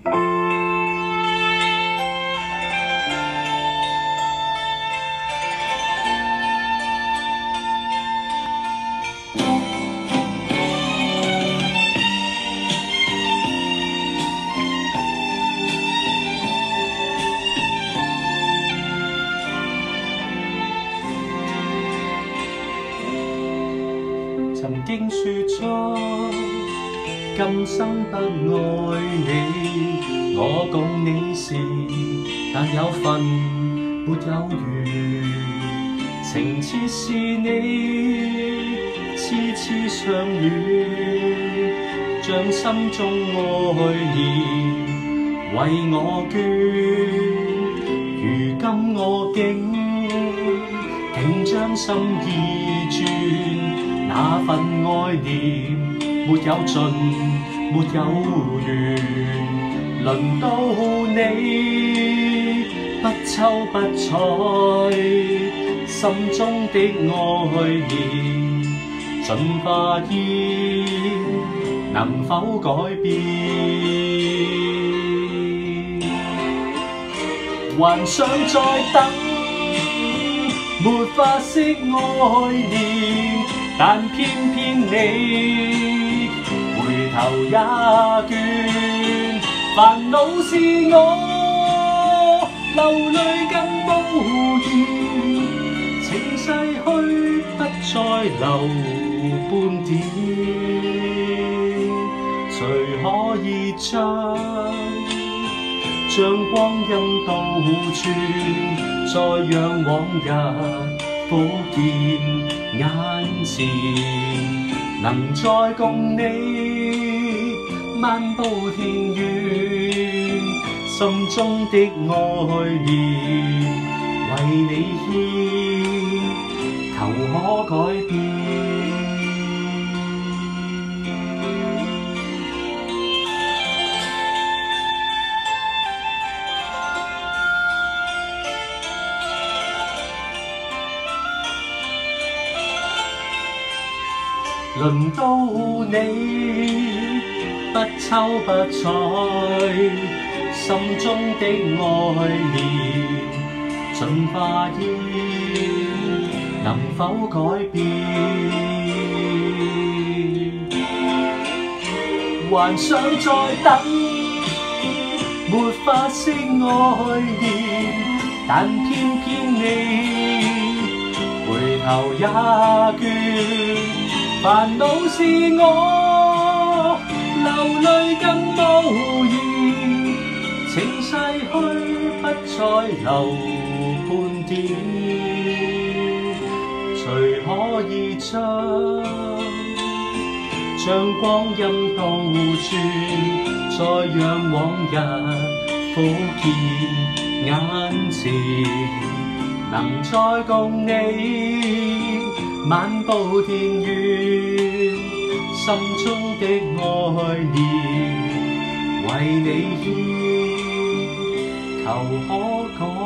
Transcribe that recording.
曾經說出今生不愛你，我共你是但有份沒有緣，情切是你痴痴相戀，將心中愛念為我捐，如今我竟將心意轉。那份愛念沒有盡，沒有完，輪到你不瞅不睬，心中的愛念盡化煙，能否改變？還想再等，沒法釋愛念。但偏偏你回頭也倦，煩惱是我流淚更無言，情逝去不再留半點，誰可以將光陰倒轉，再讓往日復見眼前，能再共你漫步田園，心中的愛念為你獻，求可改變。輪到你不瞅不睬，心中的愛念盡化煙，能否改變？還想再等，沒法釋愛念，但偏偏你回頭也倦。煩惱是我流淚更無言，情逝去不再留半點，誰可以將光陰倒轉，再讓往日復見眼前，能再共你漫步田園，心中的愛念為你獻，求可改